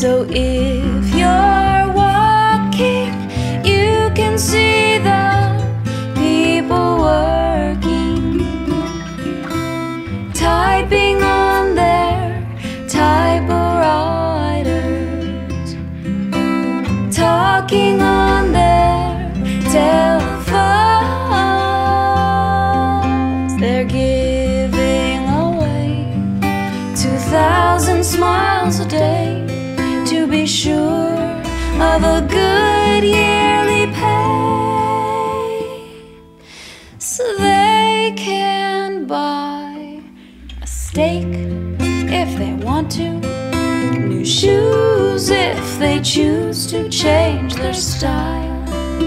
So if you're walking, you can see the people working, typing on their typewriters, talking on their telephones. They're giving away 2,000 smiles a day to be sure of a good yearly pay, so they can buy a steak if they want to, new shoes if they choose to change their style,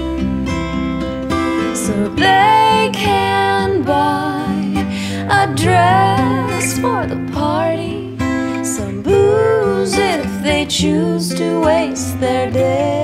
so they can buy a dress for the party, some booze if they choose to waste their day.